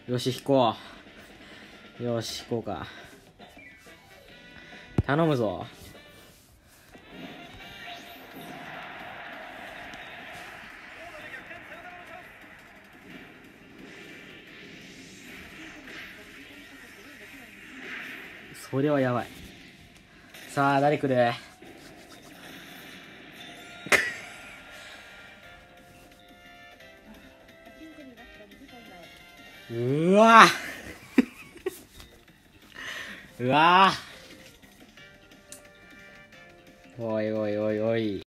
よし、引こう。よし、引こうか。頼むぞ。それはやばい。さあ、誰来る？うわうわおいおいおいおい。